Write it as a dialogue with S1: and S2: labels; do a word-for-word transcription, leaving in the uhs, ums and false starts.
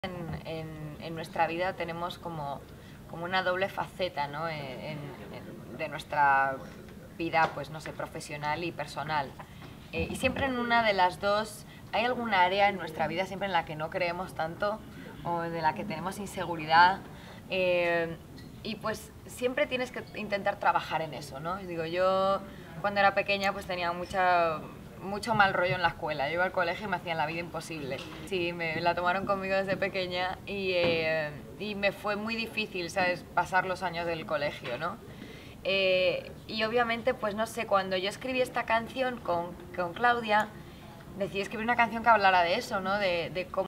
S1: En, en, en nuestra vida tenemos como, como una doble faceta, ¿no? en, en, de nuestra vida, pues no sé, profesional y personal. Eh, y siempre en una de las dos hay alguna área en nuestra vida siempre en la que no creemos tanto o de la que tenemos inseguridad. Eh, y pues siempre tienes que intentar trabajar en eso, ¿no? Digo, yo cuando era pequeña pues tenía mucha mucho mal rollo en la escuela. Yo iba al colegio y me hacían la vida imposible. Sí, me la tomaron conmigo desde pequeña y, eh, y me fue muy difícil, ¿sabes?, pasar los años del colegio, ¿no? Eh, y obviamente, pues no sé, cuando yo escribí esta canción con, con Claudia, decidí escribir una canción que hablara de eso, ¿no? De, de cómo